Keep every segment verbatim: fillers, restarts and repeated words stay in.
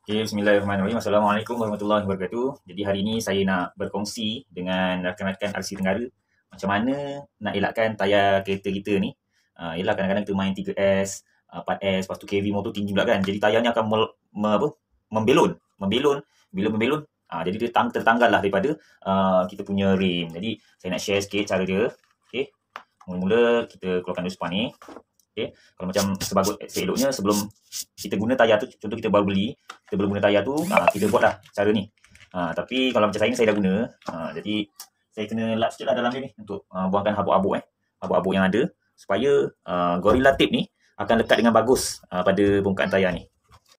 Okay, bismillahirrahmanirrahim. Assalamualaikum warahmatullahi wabarakatuh. Jadi hari ini saya nak berkongsi dengan rakan-rakan R C Tenggara macam mana nak elakkan tayar kereta kita ni. Uh, yelah kadang-kadang kita main tiga S, uh, empat S, lepas tu K V motor tinggi pula kan. Jadi tayarnya akan mel, me, apa, membelon. Membelon. Bila membelon, uh, jadi dia tang, tertanggal lah daripada uh, kita punya rim. Jadi saya nak share sikit cara dia. Okay. Mula-mula kita keluarkan dulu span ni. Okay. Kalau macam sebagus seeloknya sebelum kita guna tayar tu, contoh kita baru beli, kita belum guna tayar tu, aa, kita buatlah cara ni. Ha, tapi kalau macam saya ni saya dah guna, ha, jadi saya kena lap sikit lah dalam dia ni untuk aa, buangkan habuk-habuk eh, habuk-habuk yang ada supaya aa, Gorilla Tape ni akan lekat dengan bagus aa, pada bongkaan tayar ni.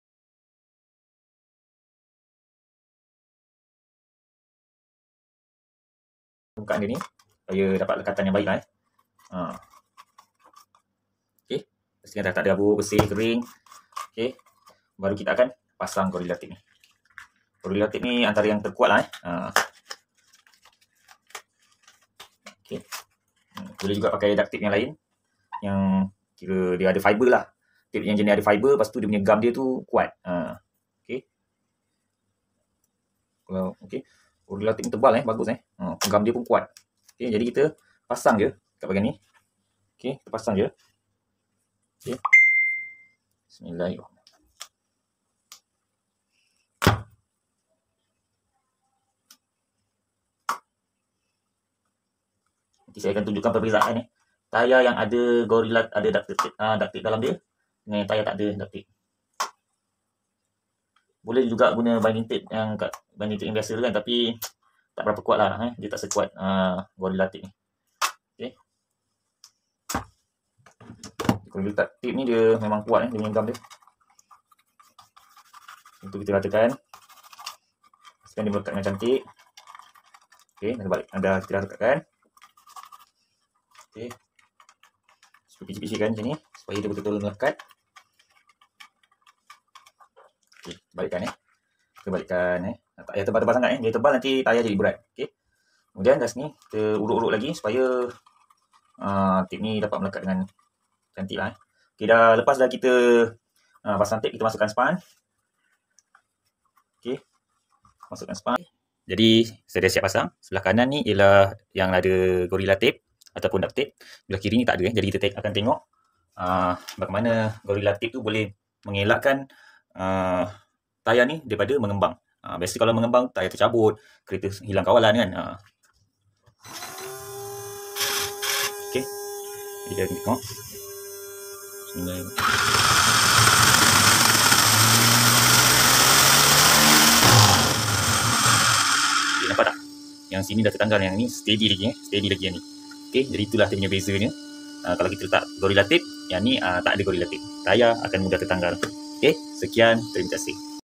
Bongkaan dia ni supaya dapat lekatan yang baik lah eh. Ha. Okay, pastikan dah tak ada habuk, bersih, kering. Okay, baru kita akan pasang Gorilla Tape ni. Gorilla Tape ni antara yang terkuat lah eh. Ha. Okay. Boleh juga pakai duct tape yang lain yang kira dia ada fiber lah. Tape yang jenis ada fiber, lepas tu dia punya gum dia tu kuat. Ha. Okay. Kalau okay, Gorilla Tape ni tebal eh, bagus eh. Ha. Gum dia pun kuat. Okay, jadi kita pasang je kat bahagian ni. Okay, kita pasang je. Okay. Bismillahirrahmanirrahim. Nanti saya akan tunjukkan perbezaan ni. Tayar yang ada Gorilla ada duct tape, uh, duct tape dalam dia dengan tayar tak ada duct tape. Boleh juga guna binding tape yang kat binding tape yang biasa kan, tapi tak berapa kuat lah eh. Dia tak sekuat uh, Gorilla Tape ni. Okey. Gorilla Tape ni dia memang kuat eh, dia punya gum dia. Untuk kita ratakan. Sekarang dia melekat dengan cantik. Okey, dah balik. Dah kita dah lekatkan. Okey. Picit-picitkan macam ni supaya dia betul-betul melekat. Okey, balikkan eh. Kita balikkan eh. Tak payah tebal-tebal sangat eh. Dia tebal nanti tayar jadi berat. Okey. Kemudian dah sini kita urut-urut lagi supaya uh, tape ni dapat melekat dengan cantik lah eh. Okey, dah lepas dah kita uh, pasang tape, kita masukkan span. Okey. Masukkan span. Jadi saya dah siap pasang. Sebelah kanan ni ialah yang ada Gorilla Tape ataupun duct tape. Sebelah kiri ni tak ada eh. Jadi kita akan tengok uh, bagaimana Gorilla Tape tu boleh mengelakkan uh, tayar ni daripada mengembang. Uh, biasa kalau mengembang tayar tercabut, kereta hilang kawalan kan. Uh. Okey. Jadi kita tengok. Bismillahirrahmanirrahim. Nampak tak? Yang sini dah tertanggal, yang ni steady lagi eh, steady lagi yang ni. Okey, jadi itulah dia punya bezanya. Uh, kalau kita letak Gorilla Tape, yang ni uh, tak ada Gorilla Tape. Tayar akan mudah tertanggal. Okey, sekian, terima kasih.